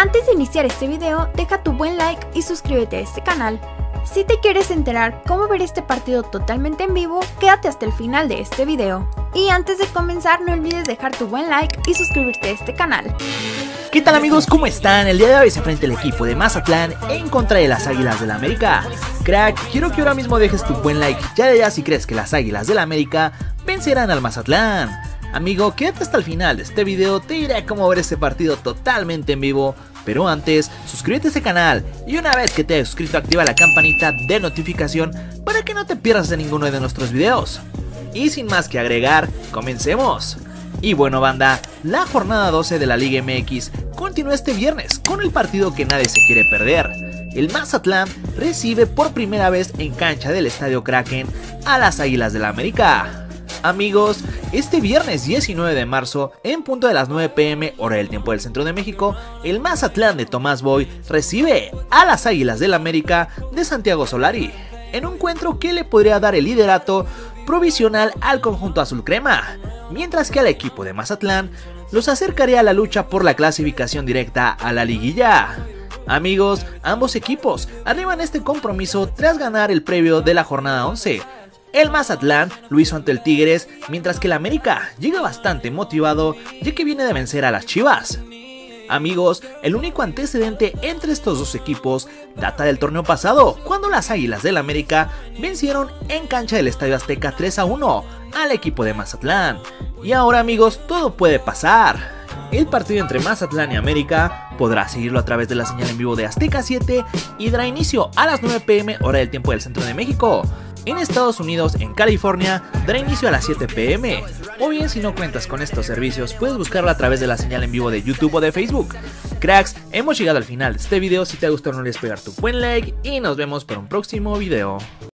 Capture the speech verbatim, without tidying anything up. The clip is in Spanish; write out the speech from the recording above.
Antes de iniciar este video, deja tu buen like y suscríbete a este canal. Si te quieres enterar cómo ver este partido totalmente en vivo, quédate hasta el final de este video. Y antes de comenzar, no olvides dejar tu buen like y suscribirte a este canal. ¿Qué tal amigos? ¿Cómo están? El día de hoy se enfrenta el equipo de Mazatlán en contra de las Águilas del América. Crack, quiero que ahora mismo dejes tu buen like ya de ya si crees que las Águilas del América vencerán al Mazatlán. Amigo, quédate hasta el final de este video, te diré cómo ver este partido totalmente en vivo. Pero antes, suscríbete a este canal y una vez que te hayas suscrito activa la campanita de notificación para que no te pierdas de ninguno de nuestros videos. Y sin más que agregar, comencemos. Y bueno banda, la jornada doce de la Liga M X continúa este viernes con el partido que nadie se quiere perder. El Mazatlán recibe por primera vez en cancha del Estadio Kraken a las Águilas del América. Amigos, este viernes diecinueve de marzo, en punto de las nueve pe eme hora del tiempo del centro de México, el Mazatlán de Tomás Boy recibe a las Águilas del América de Santiago Solari, en un encuentro que le podría dar el liderato provisional al conjunto azul crema, mientras que al equipo de Mazatlán los acercaría a la lucha por la clasificación directa a la liguilla. Amigos, ambos equipos arriban este compromiso tras ganar el previo de la jornada once. El Mazatlán lo hizo ante el Tigres, mientras que el América llega bastante motivado ya que viene de vencer a las Chivas. Amigos, el único antecedente entre estos dos equipos data del torneo pasado, cuando las Águilas del América vencieron en cancha del Estadio Azteca tres a uno al equipo de Mazatlán. Y ahora amigos, todo puede pasar. El partido entre Mazatlán y América podrá seguirlo a través de la señal en vivo de Azteca siete y dará inicio a las nueve pe eme hora del tiempo del centro de México. En Estados Unidos, en California, dará inicio a las siete pe eme. O bien si no cuentas con estos servicios, puedes buscarlo a través de la señal en vivo de YouTube o de Facebook. Cracks, hemos llegado al final de este video. Si te gustó no olvides pegar tu buen like y nos vemos para un próximo video.